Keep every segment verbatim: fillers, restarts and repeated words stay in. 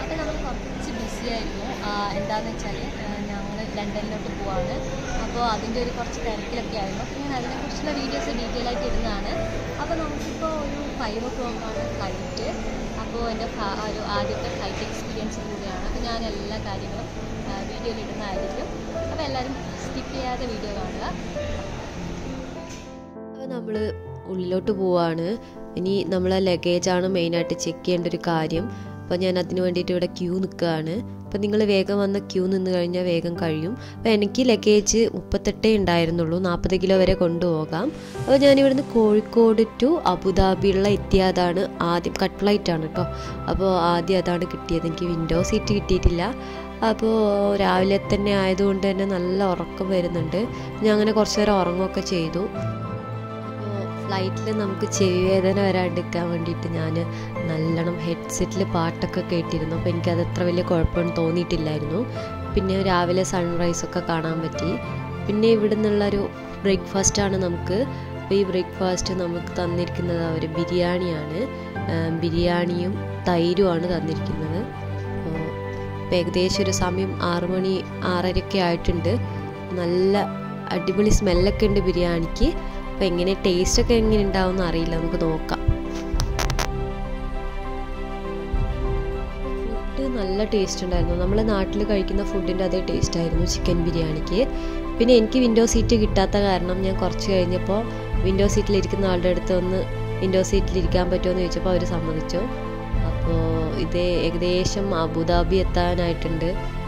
അപ്പോൾ നമ്മൾ കുറച്ച് ബിസി ആയിരുന്നു. എന്താണെന്ന് വെച്ചാൽ ഞങ്ങൾ ലണ്ടനിലോട്ട് പോവാണ്. അപ്പോൾ അതിൻ്റെ ഒരു കുറച്ച് തിരക്കിലൊക്കെ ആയിരുന്നു. അപ്പോൾ ഞാൻ അതിനെക്കുറിച്ചുള്ള വീഡിയോസ് ഡീറ്റെയിൽ ആയിട്ട് ഇടുന്നതാണ്. അപ്പോൾ നമുക്കിപ്പോൾ ഒരു ഫൈവ് ഒ ക്ലോക്കാണ് ഫ്ലൈറ്റ്. അപ്പോൾ എൻ്റെ ഒരു ആദ്യത്തെ ഫ്ലൈറ്റ് എക്സ്പീരിയൻസ് കൂടിയാണ്. അപ്പോൾ ഞാൻ എല്ലാ കാര്യങ്ങളും വീഡിയോയിൽ ഇടുന്നതായിരിക്കും. അപ്പോൾ എല്ലാവരും സ്കിപ്പ് ചെയ്യാതെ വീഡിയോ കാണുക. അപ്പോൾ നമ്മൾ ഉള്ളിലോട്ട് പോവാണ്. ഇനി നമ്മളെ ലഗേജാണ് മെയിനായിട്ട് ചെക്ക് ചെയ്യേണ്ട ഒരു കാര്യം. അപ്പോൾ ഞാൻ അതിന് വേണ്ടിയിട്ട് ഇവിടെ ക്യൂ നിൽക്കുകയാണ്. അപ്പോൾ നിങ്ങൾ വേഗം വന്ന് ക്യൂ നിന്ന് കഴിഞ്ഞാൽ വേഗം കഴിയും. അപ്പോൾ എനിക്ക് ലഗേജ് മുപ്പത്തെട്ടേ ഉണ്ടായിരുന്നുള്ളൂ, നാൽപ്പത് കിലോ വരെ കൊണ്ടുപോകാം. അപ്പോൾ ഞാനിവിടുന്ന് കോഴിക്കോട് ടു അബുദാബിയുള്ള എത്തിയതാണ് ആദ്യം. കട്ട് ഫ്ലൈറ്റാണ് കേട്ടോ. അപ്പോൾ ആദ്യം അതാണ് കിട്ടിയത്. എനിക്ക് വിൻഡോ സീറ്റ് കിട്ടിയിട്ടില്ല. അപ്പോൾ രാവിലെ തന്നെ ആയതുകൊണ്ട് തന്നെ നല്ല ഉറക്കം വരുന്നുണ്ട്. ഞാൻ അങ്ങനെ കുറച്ച് നേരം ഉറങ്ങുകയൊക്കെ ചെയ്തു. ഫ്ലൈറ്റിൽ നമുക്ക് ചെവി വേദന വരാണ്ടിരിക്കാൻ വേണ്ടിയിട്ട് ഞാൻ നല്ലോണം ഹെഡ്സെറ്റിൽ പാട്ടൊക്കെ കേട്ടിരുന്നു. അപ്പോൾ എനിക്കത് അത്ര വലിയ കുഴപ്പമൊന്നും തോന്നിയിട്ടില്ലായിരുന്നു. പിന്നെ രാവിലെ സൺറൈസൊക്കെ കാണാൻ പറ്റി. പിന്നെ ഇവിടെ നിന്നുള്ളൊരു ബ്രേക്ക്ഫാസ്റ്റാണ് നമുക്ക്. അപ്പോൾ ഈ ബ്രേക്ക്ഫാസ്റ്റ് നമുക്ക് തന്നിരിക്കുന്നത് ഒരു ബിരിയാണിയാണ്. ബിരിയാണിയും തൈരുമാണ് തന്നിരിക്കുന്നത്. അപ്പോൾ ഏകദേശം ഒരു സമയം ആറ് മണി ആറരയൊക്കെ ആയിട്ടുണ്ട്. നല്ല അടിപൊളി സ്മെല്ലൊക്കെ ഉണ്ട് ബിരിയാണിക്ക്. അപ്പോൾ എങ്ങനെ ടേസ്റ്റൊക്കെ എങ്ങനെ ഉണ്ടാവുമെന്ന് അറിയില്ല, നമുക്ക് നോക്കാം. ഫുഡ് നല്ല ടേസ്റ്റ് ഉണ്ടായിരുന്നു. നമ്മൾ നാട്ടിൽ കഴിക്കുന്ന ഫുഡിൻ്റെ അതേ ടേസ്റ്റ് ആയിരുന്നു ചിക്കൻ ബിരിയാണിക്ക്. പിന്നെ എനിക്ക് വിൻഡോ സീറ്റ് കിട്ടാത്ത കാരണം ഞാൻ കുറച്ച് കഴിഞ്ഞപ്പോൾ വിൻഡോ സീറ്റിലിരിക്കുന്ന ആളുടെ അടുത്ത് ഒന്ന് വിൻഡോ സീറ്റിലിരിക്കാൻ പറ്റുമോ എന്ന് ചോദിച്ചപ്പോൾ അവർ സമ്മതിച്ചു. അപ്പോൾ ഇത് ഏകദേശം അബുദാബി എത്താനായിട്ടുണ്ട്.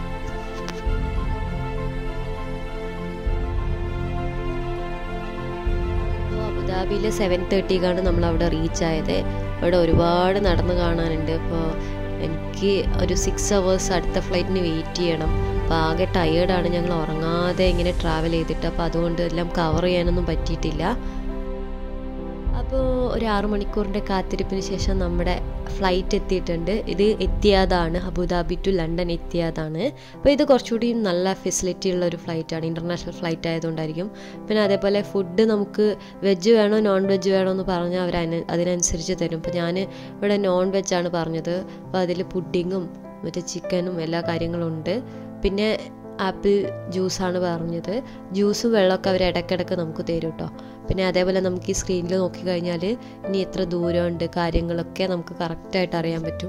അബുദാബിയിൽ സെവൻ തേർട്ടിക്കാണ് നമ്മൾ അവിടെ റീച്ച് ആയത്. അവിടെ ഒരുപാട് നടന്ന് കാണാനുണ്ട്. അപ്പോൾ എനിക്ക് ഒരു സിക്സ് അവേഴ്സ് അടുത്ത ഫ്ലൈറ്റിന് വെയിറ്റ് ചെയ്യണം. അപ്പോൾ ആകെ ടയേർഡാണ്. ഞങ്ങൾ ഉറങ്ങാതെ ഇങ്ങനെ ട്രാവൽ ചെയ്തിട്ട്. അപ്പോൾ അതുകൊണ്ട് എല്ലാം കവർ ചെയ്യാനൊന്നും പറ്റിയിട്ടില്ല. അപ്പോൾ ഒരു ആറു മണിക്കൂറിൻ്റെ കാത്തിരിപ്പിന് ശേഷം നമ്മുടെ ഫ്ലൈറ്റ് എത്തിയിട്ടുണ്ട്. ഇത് എത്തിയാതാണ്, അബുദാബി ടു ലണ്ടൻ എത്തിയാതാണ്. അപ്പോൾ ഇത് കുറച്ചുകൂടി നല്ല ഫെസിലിറ്റി ഉള്ള ഒരു ഫ്ലൈറ്റാണ്, ഇൻ്റർനാഷണൽ ഫ്ലൈറ്റ് ആയതുകൊണ്ടായിരിക്കും. പിന്നെ അതേപോലെ ഫുഡ് നമുക്ക് വെജ് വേണോ നോൺ വെജ് വേണോ എന്ന് പറഞ്ഞാൽ അവർ അതിന് അതിനനുസരിച്ച് തരും. അപ്പോൾ ഞാൻ ഇവിടെ നോൺ വെജാണ് പറഞ്ഞത്. അപ്പോൾ അതിൽ പുഡിങ്ങും മറ്റേ ചിക്കനും എല്ലാ കാര്യങ്ങളും ഉണ്ട്. പിന്നെ ആപ്പിൾ ജ്യൂസാണ് പറഞ്ഞത്. ജ്യൂസും വെള്ളമൊക്കെ അവർ ഇടയ്ക്കിടയ്ക്ക് നമുക്ക് തരും കേട്ടോ. പിന്നെ അതേപോലെ നമുക്ക് ഈ സ്ക്രീനിൽ നോക്കിക്കഴിഞ്ഞാൽ ഇനി എത്ര ദൂരമുണ്ട് കാര്യങ്ങളൊക്കെ നമുക്ക് കറക്റ്റായിട്ട് അറിയാൻ പറ്റും.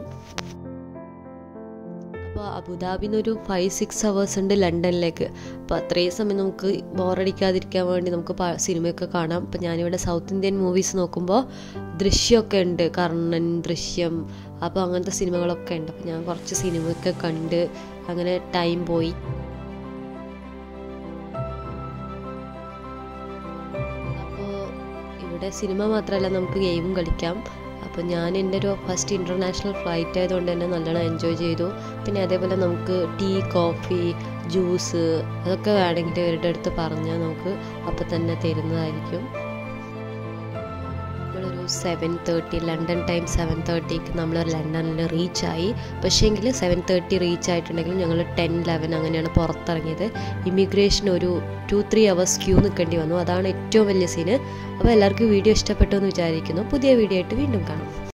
അപ്പോൾ അബുദാബിയിൽ നിന്ന് ഒരു ഫൈവ് സിക്സ് അവേഴ്സ് ഉണ്ട് ലണ്ടനിലേക്ക്. അപ്പോൾ അത്രയും സമയം നമുക്ക് ബോറടിക്കാതിരിക്കാൻ വേണ്ടി നമുക്ക് സിനിമയൊക്കെ കാണാം. അപ്പോൾ ഞാനിവിടെ സൗത്ത് ഇന്ത്യൻ മൂവീസ് നോക്കുമ്പോൾ ദൃശ്യമൊക്കെ ഉണ്ട്, കർണൻ, ദൃശ്യം, അപ്പോൾ അങ്ങനത്തെ സിനിമകളൊക്കെ ഉണ്ട്. അപ്പോൾ ഞാൻ കുറച്ച് സിനിമയൊക്കെ കണ്ട് അങ്ങനെ ടൈം പോയി. ഇവിടെ സിനിമ മാത്രമല്ല നമുക്ക് ഗെയിമും കളിക്കാം. അപ്പോൾ ഞാൻ എൻ്റെ ഒരു ഫസ്റ്റ് ഇൻ്റർനാഷണൽ ഫ്ലൈറ്റ് ആയതുകൊണ്ട് തന്നെ നല്ലോണം എൻജോയ് ചെയ്തു. പിന്നെ അതേപോലെ നമുക്ക് ടീ, കോഫി, ജ്യൂസ് അതൊക്കെ വേണമെങ്കിൽ ഇവരുടെ അടുത്ത് പറഞ്ഞാൽ നമുക്ക് അപ്പോൾ തന്നെ തരുന്നതായിരിക്കും. നമ്മളൊരു seven thirty London time seven തേർട്ടിക്ക് നമ്മൾ ലണ്ടനിൽ റീച്ചായി. പക്ഷേങ്കിൽ സെവൻ തേർട്ടി റീച്ച് ആയിട്ടുണ്ടെങ്കിലും ഞങ്ങൾ ടെൻ ലെവൻ അങ്ങനെയാണ് പുറത്തിറങ്ങിയത്. ഇമിഗ്രേഷൻ ഒരു ടു ത്രീ അവേഴ്സ് ക്യൂ നിൽക്കേണ്ടി വന്നു. അതാണ് ഏറ്റവും വലിയ സീന്. അപ്പോൾ എല്ലാവർക്കും വീഡിയോ ഇഷ്ടപ്പെട്ടു എന്ന് വിചാരിക്കുന്നു. പുതിയ വീഡിയോ ആയിട്ട് വീണ്ടും കാണാം.